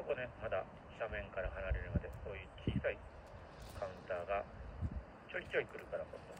こね、まだ斜面から離れるまで、そういう小さいカウンターがちょいちょい来るからこそ、